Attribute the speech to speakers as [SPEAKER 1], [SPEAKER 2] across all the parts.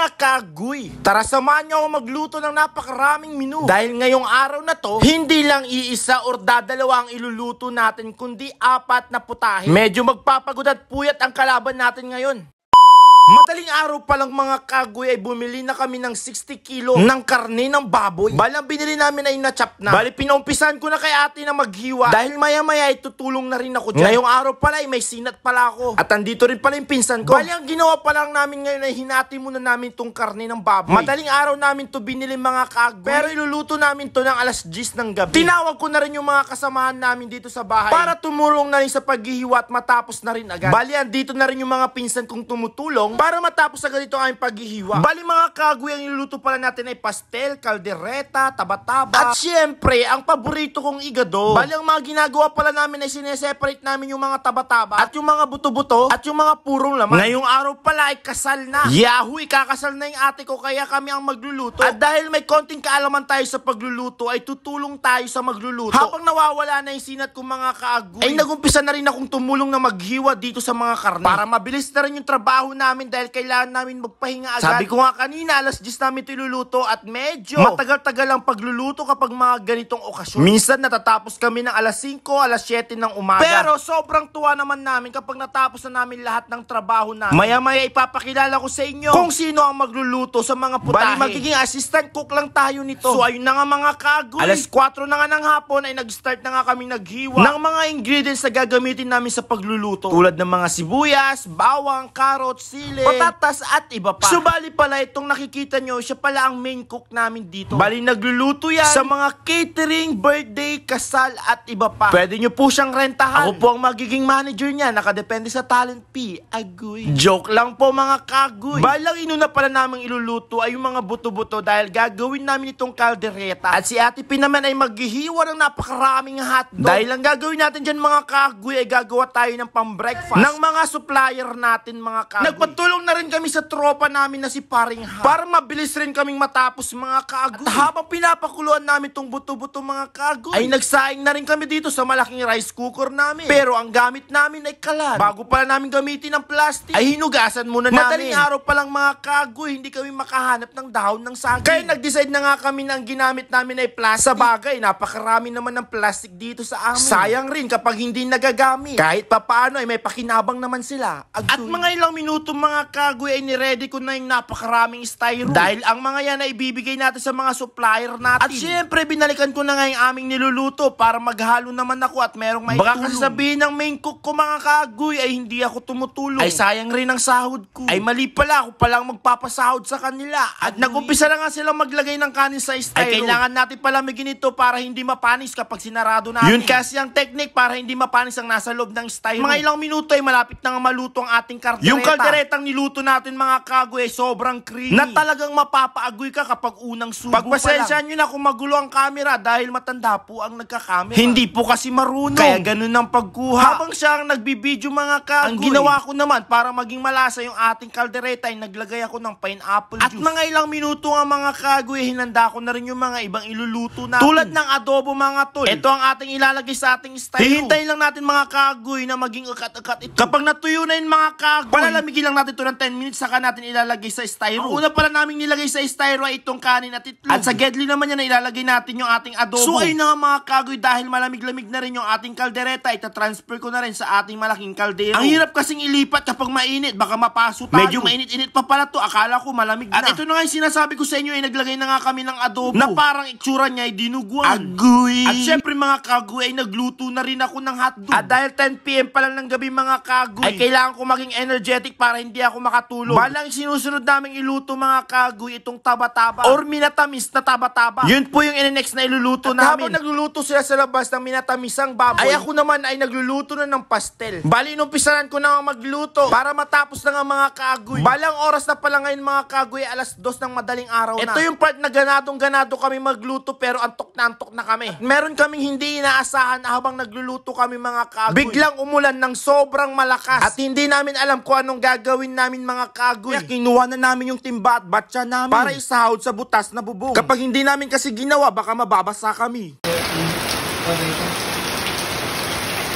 [SPEAKER 1] Mga kaguy, tara samahan niyo ako magluto ng napakaraming menu. Dahil ngayong araw na to, hindi lang iisa or dadalawa ang iluluto natin, kundi 4 na putahe. Medyo magpapagod at puyat ang kalaban natin ngayon. Madaling araw pa lang mga kagoy ay bumili na kami ng 60 kilo ng karne ng baboy. Balang binili namin ay na-chop na. Bali pinaumpisan ko na kay ate na maghiwa. Dahil maya-maya ay tutulong na rin ako dyan. Ngayong araw pala ay may sinat pala ako. At andito rin pala yung pinsan ko. Bali ang ginawa pa lang namin ngayon ay hinati muna namin tong karne ng baboy. Madaling araw namin to binili mga kagoy. Pero iluluto namin to ng alas 10 ng gabi. Tinawag ko na rin yung mga kasamahan namin dito sa bahay para tumulong na rin sa paghihiwa at matapos na rin agad. Bali andito na rin yung mga pinsan kong tumutulong para matapos agad ito ang paghihiwa. Bali mga kagoy, ang iluluto pala natin ay pastel, kaldereta, taba-taba. At syempre, ang paborito kong igado. Bali ang mga ginagawa pala namin ay sineseparate namin yung mga taba-taba at yung mga buto-buto at yung mga purong laman. Ngayong araw pala ay kasal na. Yahoo, ikakasal na yung ate ko kaya kami ang magluluto. At dahil may konting kaalaman tayo sa pagluluto, ay tutulong tayo sa magluluto. Habang nawawala na yung sinat kong mga kagoy, ay nagumpisa na rin akong tumulong na maghiwa dito sa mga karne. Para mabilis na rin yung trabaho namin dahil kailangan namin magpahinga agad. Sabi ko nga kanina, alas 10 namin ito iluluto at medyo matagal-tagal ang pagluluto kapag mga ganitong okasyon. Minsan natatapos kami ng alas 5, alas 7 ng umaga. Pero sobrang tuwa naman namin kapag natapos na namin lahat ng trabaho namin. Maya-maya ipapakilala ko sa inyo kung sino ang magluluto sa mga putahe. Bali magiging assistant cook lang tayo nito. So ayun na nga mga kagoy. Alas 4 na nga ng hapon ay nag-start na nga kami naghiwa ng mga ingredients na gagamitin namin sa pagluluto. Tulad ng mga sibuyas, bawang, carrots, sili, patatas at iba pa. So bali pala itong nakikita nyo, siya pala ang main cook namin dito. Bali nagluluto yan sa mga catering, birthday, kasal at iba pa. Pwede nyo po siyang rentahan. Ako po ang magiging manager niya, nakadepende sa talent fee. Agoy. Joke lang po mga kagoy. Bali ang inuna pala naming iluluto ay yung mga buto-buto dahil gagawin namin itong kaldereta. At si Ate P naman ay maghihiwa ng napakaraming hotdog. Dahil ang gagawin natin dyan mga kagoy ay gagawa tayo ng pang-breakfast ng mga supplier natin mga kagoy. Nagpatulong na rin kami sa tropa namin na si Paring Ha para mabilis rin kaming matapos mga kagoy. At habang pinapakuluan namin tong buto-buto mga kagoy, ay nagsaing na rin kami dito sa malaking rice cooker namin. Pero ang gamit namin ay kalan. Bago pala namin gamitin ang plastic, ay hinugasan muna namin. Madaling araw pa lang mga kagoy, hindi kami makahanap ng dahon ng saging. Kaya nag-decide na nga kami na ang ginamit namin ay plastic. Sa bagay, napakarami naman ng plastic dito sa amin. Sayang rin kapag hindi nagagamit. Kahit papaano ay may pakinabang naman sila. At mga ilang minuto mga kagoy ay niready ko na yung napakaraming styro. Dahil ang mga yan ay ibibigay natin sa mga supplier natin. At syempre, binalikan ko na nga yung aming niluluto para maghalo naman ako at merong may baka kasi sabihin ng main cook ko mga kagoy ay hindi ako tumutulong. Ay sayang rin ang sahod ko. Ay mali pala, ako palang magpapasahod sa kanila. At nagumpisa na nga silang maglagay ng kanin sa styro. Ay kailangan natin palamigin ito para hindi mapanis kapag sinarado natin. Yun kasi ang technique para hindi mapanis ang nasa loob ng styro. Mga ilang minuto ay malapit na nga maluto ang ating kaldereta. Yung kalderetang niluto natin mga kagoy ay sobrang creamy na talagang mapapaagoy ka kapag unang subo pa lang. Pagpasensyahan nyo na kung magulo ang camera dahil matanda po ang nagkakamera. Hindi po kasi marunong. Kaya ganun ang pagkuha. Habang siya ang nagbibideo mga kagoy, ang ginawa ko naman para maging malasa yung ating kaldereta ay naglagay ako ng pineapple juice. At mga ilang minuto nga mga kagoy, hinanda ko na rin yung mga ibang iluluto natin. Tulad ng adobo mga tol. Ito ang ating ilalagay sa ating styro. Hihintayin lang natin mga kagoy na maging ukat-ukat ito. Kapag natuyo na yung mga kagoy, palalamigin lang natin ito ng 10 minutes saka natin ilalagay sa styro. Ang una pala namin nilagay sa styro ay itong kanin at itlog. At sa gedli naman yan na ilalagay natin yung ating adobo. So ayun na mga kagoy, dahil malamig-lamig na rin yung ating kaldereta, itatransfer ko na rin sa ating malaking kaldero. Ang hirap kasing ilipat kapag mainit, baka mapaso tayo. Medyo mainit-init pa pala to, akala ko malamig na. At ito na nga yung sinasabi ko sa inyo, ay naglagay na nga kami ng adobo na parang itsura niya ay dinuguan. Agoy! At syempre mga kagoy, ay nagluto na rin ako ng hotdog. At dahil 10 PM pa lang ng gabi mga kagoy, ay kailangan ko maging energetic para hindi ako makatulog. Balang sinusunod naming iluto mga kagoy itong taba-taba or minatamis na taba-taba. Yun po yung next na iluluto namin. Habang nagluluto sila sa labas ng minatamisang baboy, ay ako naman ay nagluluto na ng pastel. Bali inumpisahan ko na magluto para matapos na nga mga kagoy. Balang oras na pala ngayon mga kagoy, alas 2 ng madaling araw na. Ito yung part na ganadong-ganado kami magluto pero antok na kami. At meron kaming hindi inaasahan na habang nagluluto kami mga kagoy, biglang umulan ng sobrang malakas. At hindi namin alam kung anong gagawin namin mga kagoy. Kaya kinuha na namin yung timba at batya namin para isahod sa butas na bubong. Kapag hindi namin kasi ginawa, baka mababasa kami.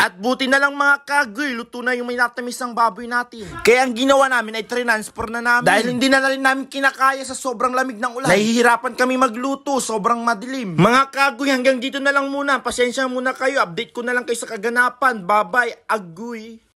[SPEAKER 1] At buti na lang mga kagoy, luto na yung may natamis ng baboy natin. Kaya ang ginawa namin ay transfer na namin. Dahil hindi na rin namin kinakaya sa sobrang lamig ng ulan. Nahihirapan kami magluto, sobrang madilim. Mga kagoy, hanggang dito na lang muna. Pasensya muna kayo, update ko na lang kayo sa kaganapan. Bye-bye, agoy.